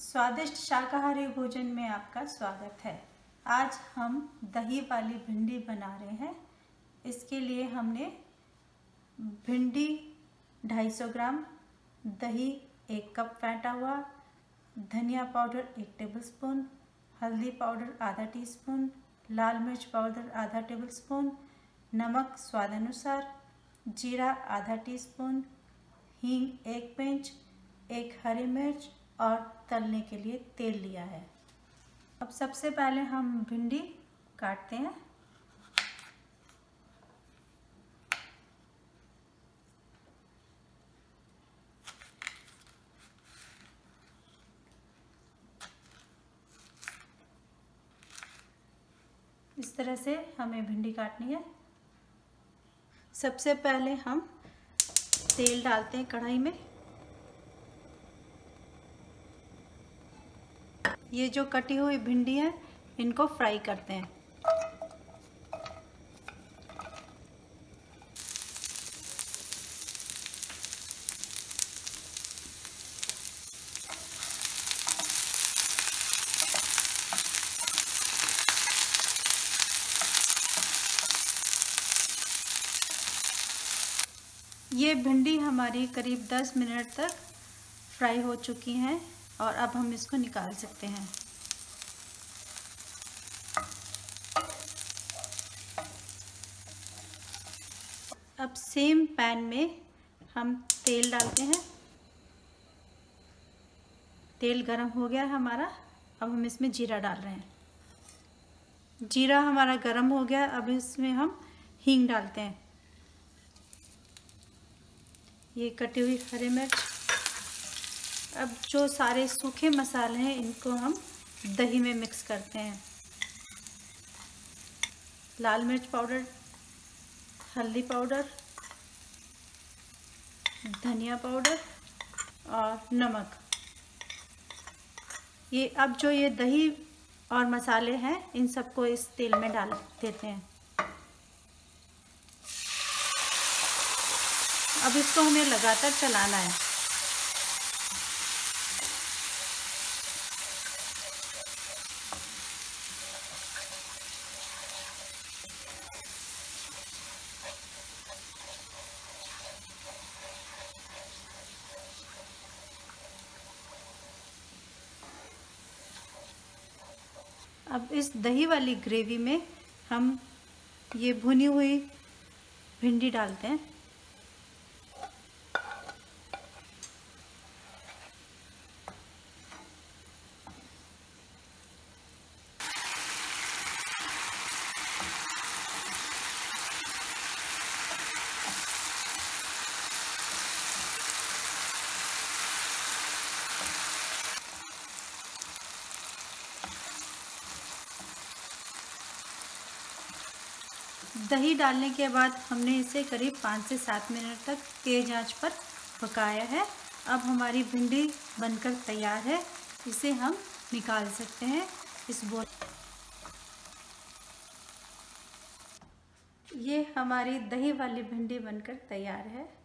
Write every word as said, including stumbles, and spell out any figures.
स्वादिष्ट शाकाहारी भोजन में आपका स्वागत है। आज हम दही वाली भिंडी बना रहे हैं। इसके लिए हमने भिंडी ढाई सौ ग्राम, दही एक कप फेंटा हुआ, धनिया पाउडर एक टेबलस्पून, हल्दी पाउडर आधा टीस्पून, लाल मिर्च पाउडर आधा टेबलस्पून, नमक स्वाद अनुसार, जीरा आधा टीस्पून, हींग एक पिंच, एक हरी मिर्च और तलने के लिए तेल लिया है। अब सबसे पहले हम भिंडी काटते हैं। इस तरह से हमें भिंडी काटनी है। सबसे पहले हम तेल डालते हैं कढ़ाई में। ये जो कटी हुई भिंडी है इनको फ्राई करते हैं। ये भिंडी हमारी करीब दस मिनट तक फ्राई हो चुकी हैं और अब हम इसको निकाल सकते हैं। अब सेम पैन में हम तेल डालते हैं। तेल गरम हो गया हमारा। अब हम इसमें जीरा डाल रहे हैं। जीरा हमारा गरम हो गया। अब इसमें हम हींग डालते हैं। ये कटी हुई हरी मिर्च। अब जो सारे सूखे मसाले हैं इनको हम दही में मिक्स करते हैं। लाल मिर्च पाउडर, हल्दी पाउडर, धनिया पाउडर और नमक। ये अब जो ये दही और मसाले हैं इन सबको इस तेल में डाल देते हैं। अब इसको हमें लगातार चलाना है। अब इस दही वाली ग्रेवी में हम ये भुनी हुई भिंडी डालते हैं। दही डालने के बाद हमने इसे करीब पाँच से सात मिनट तक तेज़ आंच पर पकाया है। अब हमारी भिंडी बनकर तैयार है। इसे हम निकाल सकते हैं इस बोल। ये हमारी दही वाली भिंडी बनकर तैयार है।